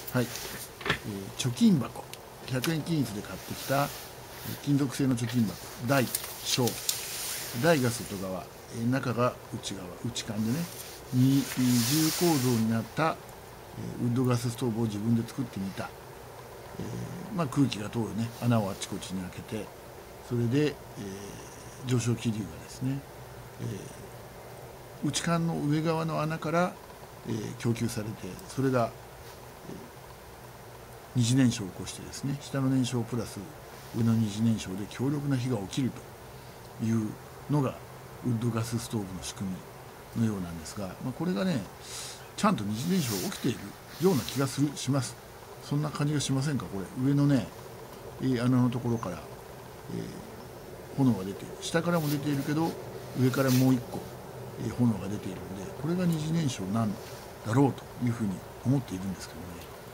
はい、貯金箱、100円均一で買ってきた金属製の貯金箱、大小、大が外側、中が内側、内管でね、二重構造になったウッドガスストーブを自分で作ってみた。空気が通るね穴をあちこちに開けて、それで、上昇気流がですね、内管の上側の穴から、供給されて、それが、二次燃焼を起こしてですね、下の燃焼プラス上の二次燃焼で強力な火が起きるというのがウッドガスストーブの仕組みのようなんですが、これがねちゃんと二次燃焼が起きているような気がします。そんな感じがしませんか。これ上のね穴のところから、炎が出ている、下からも出ているけど上からもう一個、炎が出ているので、これが二次燃焼なんだろうというふうに思っているんですけどね。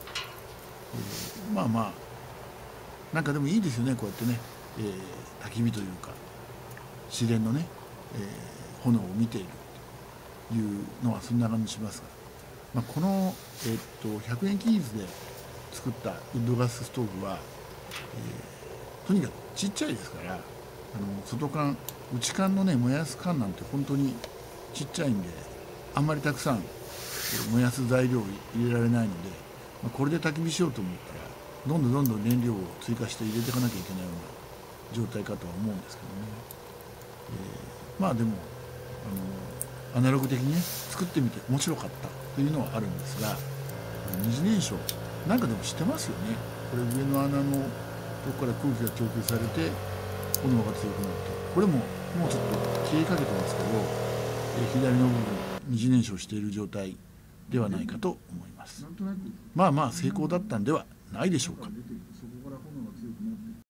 なんかでもいいですよね、こうやってね、焚き火というか自然のね、炎を見ているというのはそんな感じしますが、この、100円均一で作ったウッドガスストーブは、とにかくちっちゃいですから、外管内管のね燃やす管なんて本当にちっちゃいんで、あんまりたくさん燃やす材料を入れられないので、これで焚き火しようと思ったらどんどん燃料を追加して入れていかなきゃいけないような状態かとは思うんですけどね。でもアナログ的にね作ってみて面白かったというのはあるんですが、二次燃焼なんかでもしてますよね。これ上の穴のとこから空気が供給されて炎が強くなって、これももうちょっと消えかけてますけど、左の部分二次燃焼している状態ではないかと思います。成功だったんではないでしょうか。